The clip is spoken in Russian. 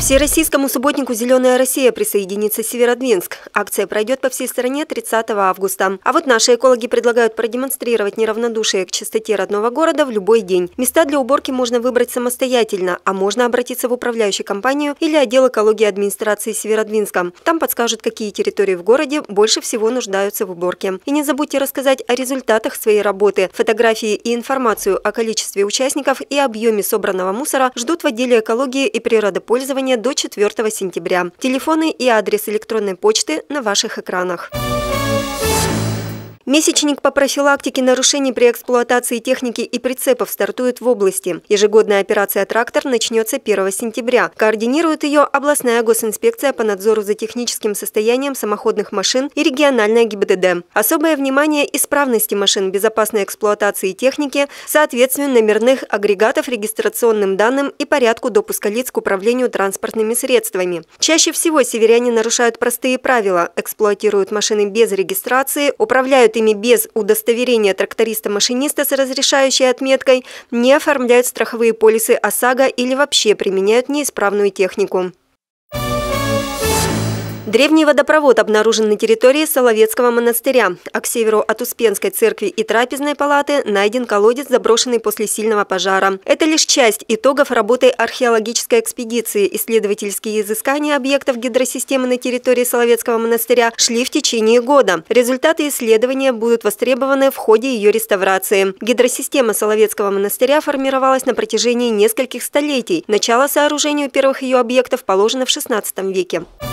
Всероссийскому субботнику «Зеленая Россия» присоединится Северодвинск. Акция пройдет по всей стране 30 августа. А вот наши экологи предлагают продемонстрировать неравнодушие к чистоте родного города в любой день. Места для уборки можно выбрать самостоятельно, а можно обратиться в управляющую компанию или отдел экологии администрации Северодвинска. Там подскажут, какие территории в городе больше всего нуждаются в уборке. И не забудьте рассказать о результатах своей работы. Фотографии и информацию о количестве участников и объеме собранного мусора ждут в отделе экологии и природопользования до 4 сентября. Телефоны и адрес электронной почты на ваших экранах. Месячник по профилактике нарушений при эксплуатации техники и прицепов стартует в области. Ежегодная операция «Трактор» начнется 1 сентября. Координирует ее областная госинспекция по надзору за техническим состоянием самоходных машин и региональная ГИБДД. Особое внимание исправности машин, безопасной эксплуатации техники, соответствию номерных агрегатов регистрационным данным и порядку допуска лиц к управлению транспортными средствами. Чаще всего северяне нарушают простые правила, эксплуатируют машины без регистрации, управляют ими без удостоверения тракториста-машиниста с разрешающей отметкой, не оформляют страховые полисы ОСАГО или вообще применяют неисправную технику. Древний водопровод обнаружен на территории Соловецкого монастыря, а к северу от Успенской церкви и трапезной палаты найден колодец, заброшенный после сильного пожара. Это лишь часть итогов работы археологической экспедиции. Исследовательские изыскания объектов гидросистемы на территории Соловецкого монастыря шли в течение года. Результаты исследования будут востребованы в ходе ее реставрации. Гидросистема Соловецкого монастыря формировалась на протяжении нескольких столетий. Начало сооружению первых ее объектов положено в XVI веке.